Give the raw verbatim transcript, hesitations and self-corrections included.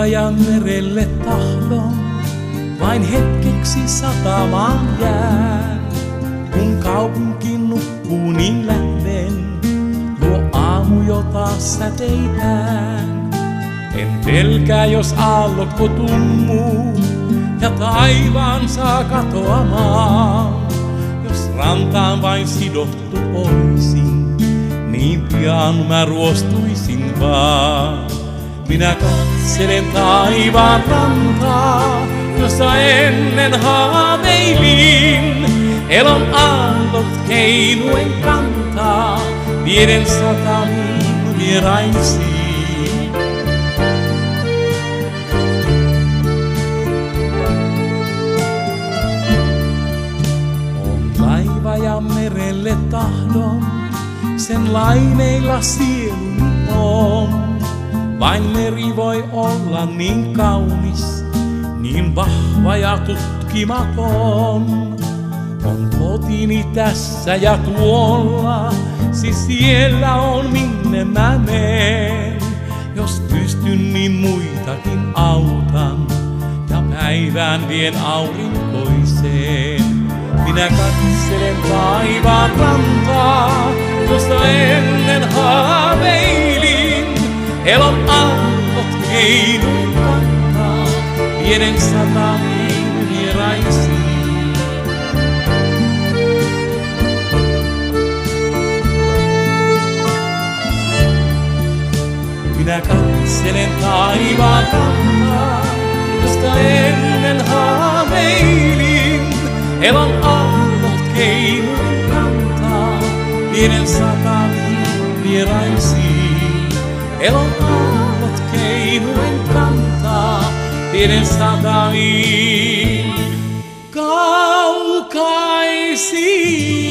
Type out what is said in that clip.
Taivajan merelle tahdon, vain hetkeksi satamaan jää. Kun kaupunki nukkuu, niin lähden, luo aamu jo taas säteitään. En pelkää, jos aallotko tummuu ja taivaan saa katoamaan. Jos rantaan vain sidottu olisin, niin pian mä ruostuisin vaan. Minä katselen taivaan rantaa, jossa ennen haaveilin. Elon aallot keinuen kantaa, vieden satamiin vieraisiin. On laiva ja merelle tahdon, sen laineilla sieluni on. Vain meri voi olla niin kaunis, niin vahva ja tutkimaton. On kotini tässä ja tuolla, siis siellä on minne mä menen. Jos pystyn, niin muitakin autan ja päivään vien aurinkoiseen. Minä katselen taivaan rantaa, josta ennen haaveilin. Elon aallot keinuen kantaa, vieden satamiin vieraisiin. Minä katselen taivaan rantaa, josta ennen haaveilin. Elon aallot keinuen kantaa, vieden satamiin vieraisiin. Elon aallot keinuen kantaa, vieden satamiin kaukaisiin.